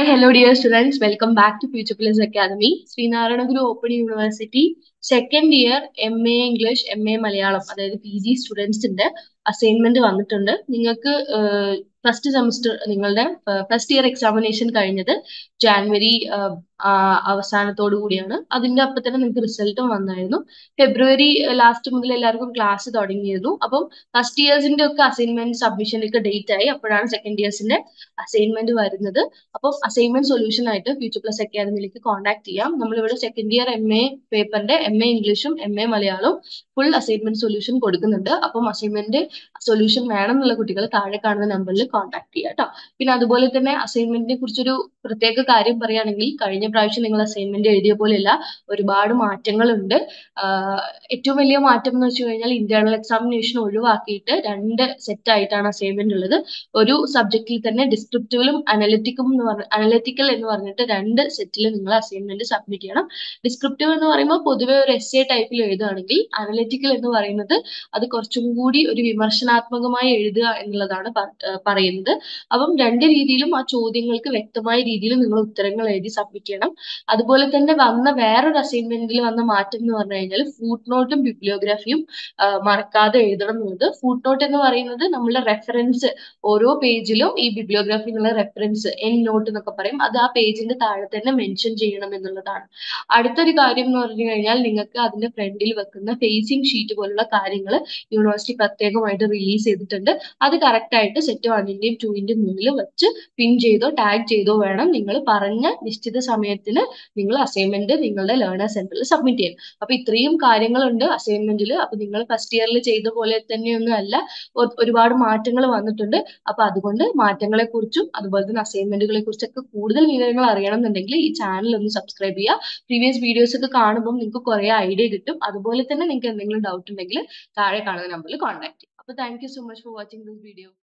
Hello, dear students. Welcome back to Future Plus Academy. Srinarana Guru Open University, second year MA English, MA Malayalam, അതായത് PG സ്റ്റുഡൻസിന്റെ assignment വന്നിട്ടുണ്ട്. നിങ്ങൾക്ക് first semester നിങ്ങളുടെ first year examination കഴിഞ്ഞത് ജാനുവരി അവസാനത്തോടു കൂടിയാണ്. അതിന്റെ അപ്പം തന്നെ നിങ്ങൾക്ക് റിസൾട്ടും വന്നായിരുന്നു. ഫെബ്രുവരി ലാസ്റ്റ് മുതൽ എല്ലാവർക്കും ക്ലാസ് തുടങ്ങിയിരുന്നു. അപ്പം ഫസ്റ്റ് ഇയേഴ്സിന്റെ ഒക്കെ അസൈൻമെന്റ് സബ്മിഷനൊക്കെ ഡേറ്റ് ആയി. അപ്പോഴാണ് സെക്കൻഡ് ഇയേഴ്സിന്റെ അസൈൻമെന്റ് വരുന്നത്. അപ്പം അസൈൻമെന്റ് സൊല്യൂഷൻ ആയിട്ട് ഫ്യൂച്ചർ പ്ലസ് അക്കാദമിയിലേക്ക് കോൺടാക്ട് ചെയ്യാം. നമ്മളിവിടെ സെക്കൻഡ് ഇയർ MA പേപ്പറിന്റെ MA ഇംഗ്ലീഷും MA മലയാളവും ഫുൾ അസൈൻമെന്റ് സൊല്യൂഷൻ കൊടുക്കുന്നുണ്ട്. അപ്പം അസൈൻമെന്റ് സൊല്യൂഷൻ വേണം എന്നുള്ള കുട്ടികൾ താഴെ കാണുന്ന നമ്പറിൽ കോൺടാക്ട് ചെയ്യുക കേട്ടോ. പിന്നെ അതുപോലെ തന്നെ അസൈൻമെന്റിനെ കുറിച്ചൊരു പ്രത്യേക കാര്യം പറയുകയാണെങ്കിൽ കഴിഞ്ഞ പ്രാവശ്യം നിങ്ങൾ അസൈൻമെന്റ് എഴുതിയ പോലെയല്ല, ഒരുപാട് മാറ്റങ്ങളുണ്ട്. ഏറ്റവും വലിയ മാറ്റം എന്ന് വെച്ച് കഴിഞ്ഞാൽ ഇന്റേണൽ എക്സാമിനേഷൻ ഒഴിവാക്കിയിട്ട് 2 സെറ്റ് ആയിട്ടാണ് അസൈൻമെന്റ് ഉള്ളത്. ഒരു സബ്ജക്റ്റിൽ തന്നെ ഡിസ്ക്രിപ്റ്റീവിലും അനലിറ്റിക്കൽ എന്ന് പറഞ്ഞിട്ട് 2 സെറ്റിൽ നിങ്ങൾ അസൈൻമെന്റ് സബ്മിറ്റ് ചെയ്യണം. ഡിസ്ക്രിപ്റ്റീവ് എന്ന് പറയുമ്പോൾ പൊതുവെ ഒരു essay ടൈപ്പിൽ എഴുതുകയാണെങ്കിൽ അനലിറ്റിക്കൽ എന്ന് പറയുന്നത് അത് കുറച്ചും കൂടി ഒരു വിമർശനാത്മകമായി എഴുതുക എന്നുള്ളതാണ് പറയുന്നത്. അപ്പം 2 രീതിയിലും ആ ചോദ്യങ്ങൾക്ക് വ്യക്തമായ രീതിയിൽ നിങ്ങൾ ഉത്തരങ്ങൾ എഴുതി സബ്മിറ്റ് ചെയ്യണം. അതുപോലെ തന്നെ വന്ന വേറൊരു അസൈൻമെന്റിൽ വന്ന മാറ്റം എന്ന് പറഞ്ഞു കഴിഞ്ഞാൽ ഫുട് നോട്ടും ബിബ്ലിയോഗ്രാഫിയും മറക്കാതെ എഴുതണം എന്നുള്ളത്. ഫുട് നോട്ട് എന്ന് പറയുന്നത് നമ്മളുടെ റെഫറൻസ്, ഓരോ പേജിലും ഈ ബിബ്ലിയോഗ്രാഫി എന്നുള്ള റെഫറൻസ് എൻ നോട്ട് എന്നൊക്കെ പറയും, അത് ആ പേജിന്റെ താഴെ തന്നെ മെൻഷൻ ചെയ്യണം എന്നുള്ളതാണ്. അടുത്തൊരു കാര്യം എന്ന് പറഞ്ഞു കഴിഞ്ഞാൽ നിങ്ങൾക്ക് അതിന്റെ ഫ്രണ്ടിൽ വെക്കുന്ന ഫേസിംഗ് ഷീറ്റ് പോലുള്ള കാര്യങ്ങൾ യൂണിവേഴ്സിറ്റി പ്രത്യേകമായിട്ട് റിലീസ് ചെയ്തിട്ടുണ്ട്. അത് കറക്റ്റ് ആയിട്ട് സെറ്റ് 1ന്റെയും 2ന്റെയും മുന്നിൽ വെച്ച് പിൻ ചെയ്തോ ടാഗ് ചെയ്തോ വേണം നിങ്ങൾ പറഞ്ഞ നിശ്ചിത സമയത്തിന് നിങ്ങൾ അസൈൻമെന്റ് നിങ്ങളുടെ ലേണേഴ്സ് സെന്ററിൽ സബ്മിറ്റ് ചെയ്യാൻ. അപ്പൊ ഇത്രയും കാര്യങ്ങളുണ്ട് അസൈൻമെന്റിൽ. അപ്പൊ നിങ്ങൾ ഫസ്റ്റ് ഇയറിൽ ചെയ്ത പോലെ തന്നെയൊന്നും അല്ല, ഒരുപാട് മാറ്റങ്ങൾ വന്നിട്ടുണ്ട്. അപ്പൊ അതുകൊണ്ട് മാറ്റങ്ങളെ കുറിച്ചും അതുപോലെ തന്നെ അസൈൻമെന്റുകളെ കുറിച്ചൊക്കെ കൂടുതൽ വിവരങ്ങൾ അറിയണം എന്നുണ്ടെങ്കിൽ ഈ ചാനൽ ഒന്ന് സബ്സ്ക്രൈബ് ചെയ്യുക. പ്രീവിയസ് വീഡിയോസ് ഒക്കെ കാണുമ്പോൾ നിങ്ങൾക്ക് കുറെ ഐഡിയ കിട്ടും. അതുപോലെ തന്നെ നിങ്ങൾക്ക് എന്തെങ്കിലും ഡൗട്ട് ഉണ്ടെങ്കിൽ താഴെ കാണുന്ന നമ്പറിൽ കോൺടാക്ട് ചെയ്യാം. അപ്പൊ thank you so much for watching this video.